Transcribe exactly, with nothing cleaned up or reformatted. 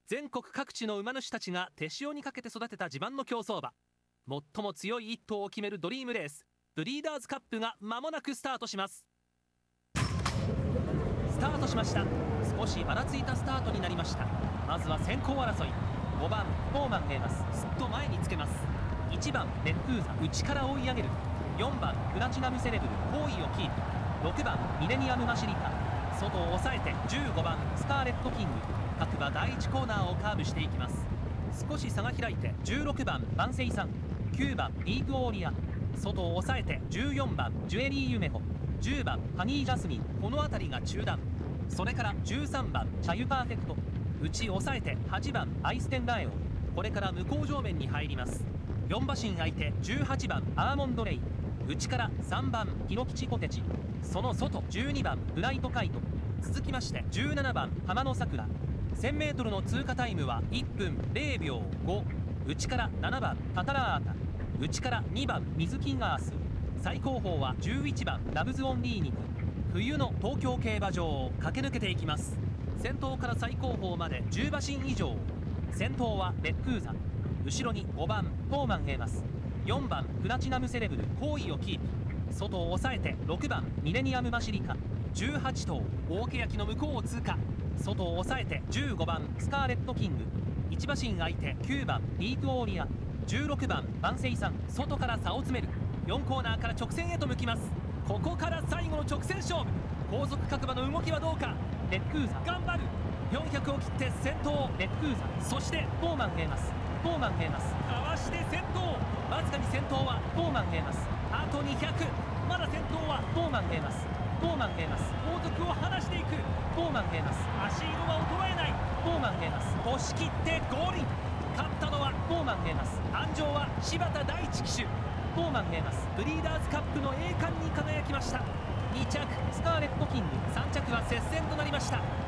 全国各地の馬主たちが手塩にかけて育てた地盤の競走馬、最も強い一頭を決めるドリームレースブリーダーズカップが間もなくスタートします。スタートしました。少しばらついたスタートになりました。まずは先行争い。ごばんフォーマンゲーマス、すっと前につけます。いちばんレックーザ、内から追い上げる。よんばんプラチナムセレブル、包囲をキープ。ろくばんミレニアムマシリカ、外を抑えてじゅうごばんスカーレットキング。各馬だいいちコーナーをカーブしていきます。少し差が開いてじゅうろくばんバンセイさん、きゅうばんディープオーリア、外を抑えてじゅうよんばんジュエリーユメホ、じゅうばんハニージャスミン、この辺りが中段。それからじゅうさんばんチャユパーフェクト、内を抑えてはちばんアイステンラエオ、これから向こう上面に入ります。よん馬身相手じゅうはちばんアーモンドレイ、内からさんばんヒロキチポテチ、その外じゅうにばんブライトカイト、続きましてじゅうななばん浜野桜。 せんメートル の通過タイムはいっぷんれいびょうご。内からななばんタタラータ、内からにばんミズキンアース、最後方はじゅういちばんラブズオンリーニク。冬の東京競馬場を駆け抜けていきます。先頭から最後方までじゅう馬身以上。先頭はレックーザ、後ろにごばんフォーマンゲーマス、よんばんプラチナムセレブル、包囲をキープ。外を抑えてろくばんミレニアムマシリカ、じゅうはち頭大欅の向こうを通過。外を抑えてじゅうごばんスカーレットキング、いち馬身相手きゅうばんディープオーリア、じゅうろくばんバンセイさん、外から差を詰める。よんコーナーから直線へと向きます。ここから最後の直線勝負。後続各馬の動きはどうか。レックーザ頑張る。よんひゃくを切って先頭レックーザ、そしてフォーマンゲーマス、フォーマンゲーマスかわして先頭。わずかに先頭はフォーマンゲーマス、あとにひゃく。まだ先頭はフォーマンゲーマス、フォーマンゲーマス、後続を離していく。フォーマンゲーマス、足色は衰えない。フォーマンゲーマス押し切ってゴールイン。勝ったのはフォーマンゲーマス、安城は柴田大地騎手。フォーマンゲーマスブリーダーズカップの栄冠に輝きました。に着スカーレットキング、さん着は接戦となりました。